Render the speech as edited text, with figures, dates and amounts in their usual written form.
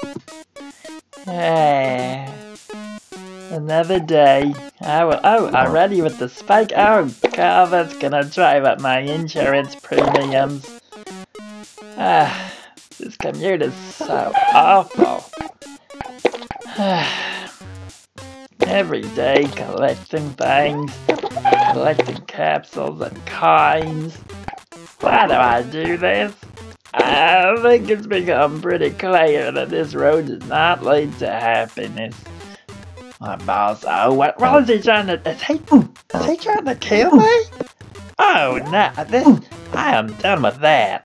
Another day. Already with the spike. Oh god, that's gonna drive up my insurance premiums. This commute is so awful. Every day collecting things, collecting capsules and coins. Why do I do this? I think it's become pretty clear that this road does not lead to happiness. My boss, what is he trying to, is he trying to kill me? Oh no, I am done with that.